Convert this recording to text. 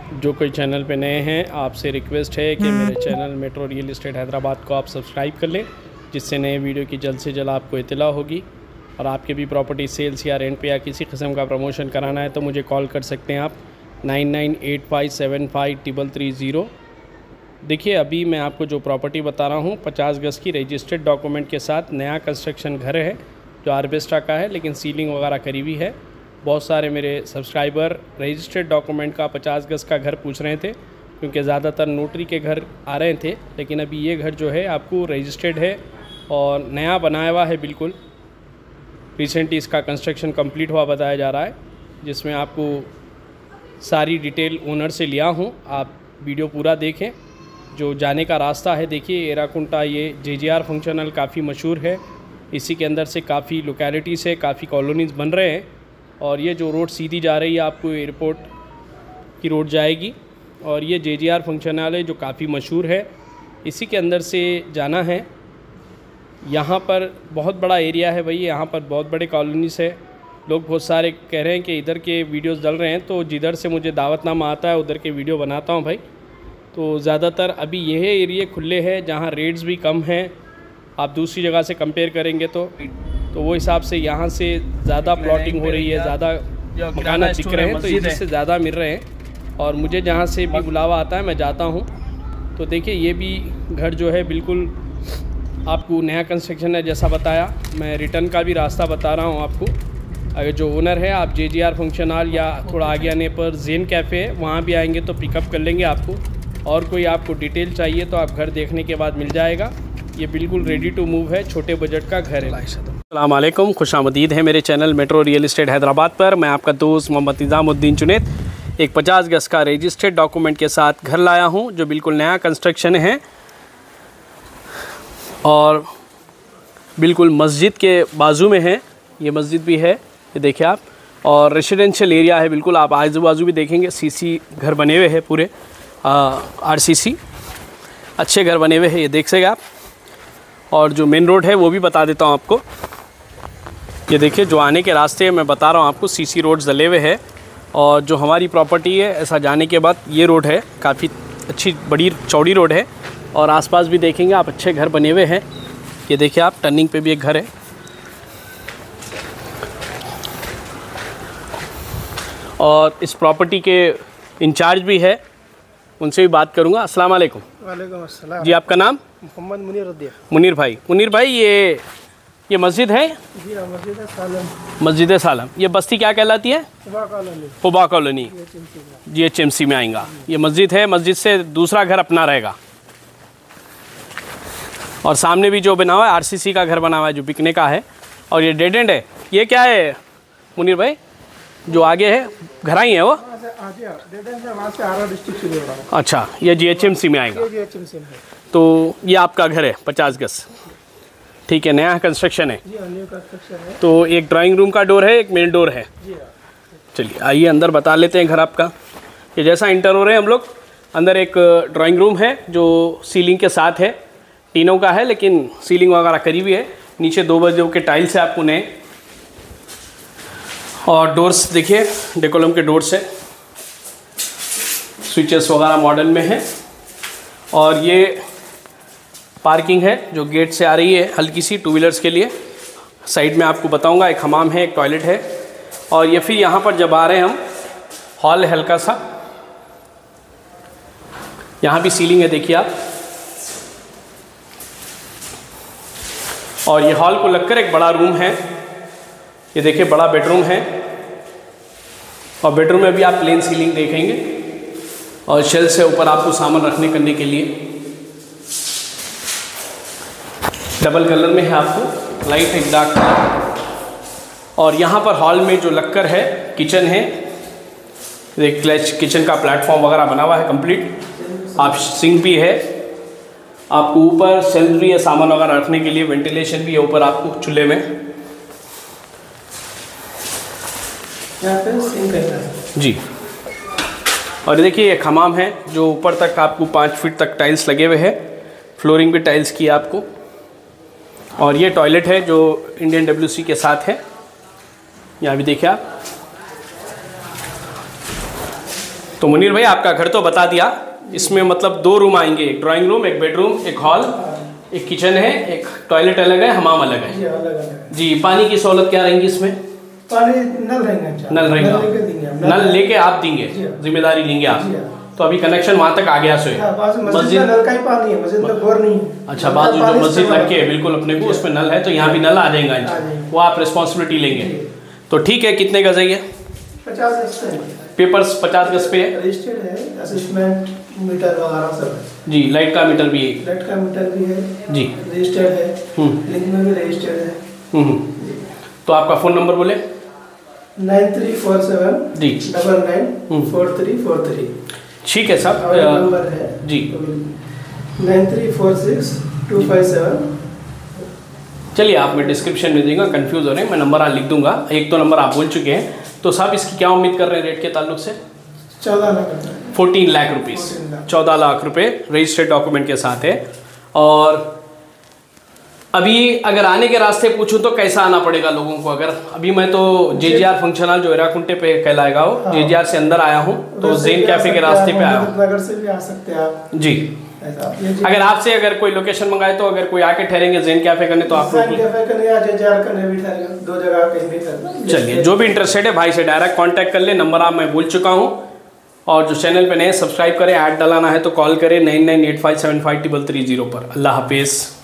जो कोई चैनल पे नए हैं, आपसे रिक्वेस्ट है कि मेरे channel metro real estate Hyderabad को आप सब्सक्राइब कर लें, जिससे नए वीडियो की जल्द से जल्द आपको इत्तला होगी। और आपके भी प्रॉपर्टी सेल्स या रेंट पे या किसी किस्म का प्रमोशन कराना है तो मुझे कॉल कर सकते हैं आप 9985753330। देखिए, अभी मैं आपको जो प्रॉपर्टी बता रहा हूँ 50 गज़ की रजिस्टर्ड डॉक्यूमेंट के साथ नया कंस्ट्रक्शन घर है, जो आर्बेस्टा का है, लेकिन सीलिंग वगैरह करी हुई है। बहुत सारे मेरे सब्सक्राइबर रजिस्टर्ड डॉक्यूमेंट का 50 गज़ का घर पूछ रहे थे, क्योंकि ज़्यादातर नोटरी के घर आ रहे थे। लेकिन अभी ये घर जो है आपको रजिस्टर्ड है और नया बनाया हुआ है बिल्कुल। रिसेंटली इसका कंस्ट्रक्शन कंप्लीट हुआ बताया जा रहा है, जिसमें आपको सारी डिटेल ओनर से लिया हूँ। आप वीडियो पूरा देखें। जो जाने का रास्ता है, देखिए एराकुंटा, ये JJR फंक्शनल काफ़ी मशहूर है। इसी के अंदर से काफ़ी लोकेलिटीज़ है, काफ़ी कॉलोनीज़ बन रहे हैं। और ये जो रोड सीधी जा रही है आपको एयरपोर्ट की रोड जाएगी। और ये JJR फंक्शनल है जो काफ़ी मशहूर है, इसी के अंदर से जाना है। यहाँ पर बहुत बड़ा एरिया है भाई, यहाँ पर बहुत बड़े कॉलोनीज़ है। लोग बहुत सारे कह रहे हैं कि इधर के वीडियोस डल रहे हैं, तो जिधर से मुझे दावतनामा आता है उधर के वीडियो बनाता हूँ भाई। तो ज़्यादातर अभी यह एरिया खुले हैं जहाँ रेट्स भी कम हैं। आप दूसरी जगह से कंपेयर करेंगे तो वो हिसाब से यहाँ से ज़्यादा प्लॉटिंग हो रही है, ज़्यादा मकान दिख रहे हैं, तो इससे ज़्यादा मिल रहे हैं। और मुझे जहाँ से भी बुलावा आता है मैं जाता हूँ। तो देखिए, ये भी घर जो है बिल्कुल आपको नया कंस्ट्रक्शन है। जैसा बताया, मैं रिटर्न का भी रास्ता बता रहा हूँ आपको। अगर जो ओनर है, आप JJR फंक्शनल या थोड़ा आगे आने पर जेन कैफ़े है, वहाँ भी आएंगे तो पिकअप कर लेंगे आपको। और कोई आपको डिटेल चाहिए तो आप घर देखने के बाद मिल जाएगा। ये बिल्कुल रेडी टू मूव है, छोटे बजट का घर है। अस्सलाम वालेकुम, खुशामदीद है मेरे channel metro real estate Hyderabad पर। मैं आपका दोस्त मोहम्मद निज़ामुद्दीन जुनैद एक 50 गज़ का रजिस्टर्ड डॉक्यूमेंट के साथ घर लाया हूँ, जो बिल्कुल नया कंस्ट्रक्शन है और बिल्कुल मस्जिद के बाजू में है। ये मस्जिद भी है, ये देखिए आप। और रेसिडेंशियल एरिया है बिल्कुल। आप आजू बाजू भी देखेंगे CC घर बने हुए हैं, पूरे RCC अच्छे घर बने हुए हैं, ये देख सकें आप। और जो मेन रोड है वो भी बता देता हूँ आपको। ये देखिए, जो आने के रास्ते मैं बता रहा हूँ आपको, CC रोड्स डले हुए हैं। और जो हमारी प्रॉपर्टी है, ऐसा जाने के बाद ये रोड है, काफ़ी अच्छी बड़ी चौड़ी रोड है। और आसपास भी देखेंगे आप, अच्छे घर बने हुए हैं। ये देखिए आप, टर्निंग पे भी एक घर है। और इस प्रॉपर्टी के इंचार्ज भी है, उनसे भी बात करूंगा। अस्सलाम वालेकुम। वालेकुम अस्सलाम। जी, आपका नाम? मोहम्मद मुनीर उद्दीन। मुनीर भाई। मुनीर भाई, ये मस्जिद है? जी हाँ, मस्जिद सालम। मस्जिद सालम। ये बस्ती क्या कहलाती है? पुबा कॉलोनी, GHMC में आएगा। ये मस्जिद है, मस्जिद से दूसरा घर अपना रहेगा। और सामने भी जो बना हुआ है RCC का घर बना हुआ है, जो बिकने का है। और ये डेड एंड है। ये क्या है मुनीर भाई, जो आगे है घर ही है वो? अच्छा, ये GHMC में आएगा। तो ये आपका घर है 50 गज़, ठीक है, नया कंस्ट्रक्शन है। तो एक ड्राइंग रूम का डोर है, एक मेन डोर है। चलिए आइए अंदर बता लेते हैं घर आपका। ये जैसा इंटर हो रहे हैं हम लोग, अंदर एक ड्राइंग रूम है जो सीलिंग के साथ है, तीनों का है, लेकिन सीलिंग वगैरह करी हुई है। नीचे 2 बजे के टाइल्स है आपको नए। और डोर्स देखिए, डेकोलम के डोर्स है, स्विचेस वगैरह मॉडर्न में है। और ये पार्किंग है जो गेट से आ रही है, हल्की सी 2 व्हीलर्स के लिए। साइड में आपको बताऊंगा, एक हमाम है, एक टॉयलेट है। और ये फिर यहाँ पर जब आ रहे हैं हम, हॉल है हल्का सा, यहाँ भी सीलिंग है, देखिए आप। और ये हॉल को लगकर एक बड़ा रूम है, ये देखिए बड़ा बेडरूम है। और बेडरूम में भी आप प्लेन सीलिंग देखेंगे। और शेल्फ से ऊपर आपको सामान रखने करने के लिए डबल कलर में है, आपको लाइट एक डार्क कलर। और यहाँ पर हॉल में जो लक्कर है, किचन है, एक किचन का प्लेटफॉर्म वगैरह बना हुआ है कंप्लीट। आप सिंक भी है, आपको ऊपर शेल्फ भी है सामान वगैरह रखने के लिए, वेंटिलेशन भी है ऊपर आपको चूल्हे में। यहाँ पे सिंक है जी। और देखिए एक हमाम है जो ऊपर तक आपको 5 फीट तक टाइल्स लगे हुए हैं, फ्लोरिंग भी टाइल्स की है आपको। और ये टॉयलेट है जो इंडियन WC के साथ है, यहाँ भी देखिए आप। तो मुनीर भाई आपका घर तो बता दिया, इसमें मतलब 2 रूम आएंगे, एक ड्राइंग रूम, एक बेडरूम, एक हॉल, एक किचन है, एक टॉयलेट अलग है, हमाम अलग है। जी अलग अलग। जी, पानी की सहूलत क्या रहेंगी इसमें? पानी नल रहेंगे। नल रहेगा, लेके देंगे। नल लेके आप देंगे, जिम्मेदारी लेंगे आप। तो अभी कनेक्शन वहाँ तक आ गया सो मस्जिद नल का ही पानी है, मस्जिद में बोर नहीं है। अच्छा, बाजू जो मस्जिद लग के बिल्कुल अपने को उसमें नल है, तो यहाँ भी नल आ जाएगा, वो आप रिस्पॉन्सिबिलिटी लेंगे। तो ठीक है, कितने गज है ये? 50 गज है। पेपर्स 50 गज पे है, रजिस्टर्ड है, असेसमेंट मीटर वगैरह सब है। जी, लाइट का मीटर भी है, लाइट का मीटर भी है जी, रजिस्टर्ड है, लिंक में भी रजिस्टर्ड है। तो आपका फ़ोन नंबर बोले? 9347 जी 994343। ठीक है साहब, नंबर है जी 9346257। चलिए, आप मैं डिस्क्रिप्शन में दूंगा, कंफ्यूज हो रहे हैं, मैं नंबर लिख दूंगा। एक तो नंबर आप बोल चुके हैं, तो साहब इसकी क्या उम्मीद कर रहे हैं रेट के ताल्लुक से? 14 लाख 14 लाख रुपीज़, 14 लाख रुपए रजिस्टर्ड डॉक्यूमेंट के साथ है। और अभी अगर आने के रास्ते पूछूं तो कैसा आना पड़ेगा लोगों को? अगर अभी मैं तो जेजीआर फंक्शन हॉल जो एराकुंटे पे कहलाएगा वो, जेजीआर से अंदर आया हूँ, तो ज़ेन कैफे के रास्ते पे आया हूँ। नगर से भी आ सकते हैं आप जी। अगर आपसे अगर कोई लोकेशन मंगाए, तो अगर कोई आके ठहरेंगे ज़ेन कैफे करने, तो आप कैफे करने या जेजीआर करने भी ठहरेगा, 2 जगह कहीं भी करना। चलिए, जो भी इंटरेस्टेड है भाई से डायरेक्ट कांटेक्ट कर ले, नंबर आप मैं बोल चुका हूँ। और जो चैनल पे नए सब्सक्राइब करें, ऐड डलाना है तो कॉल करें 9985753330 पर। अल्लाह हाफिज़।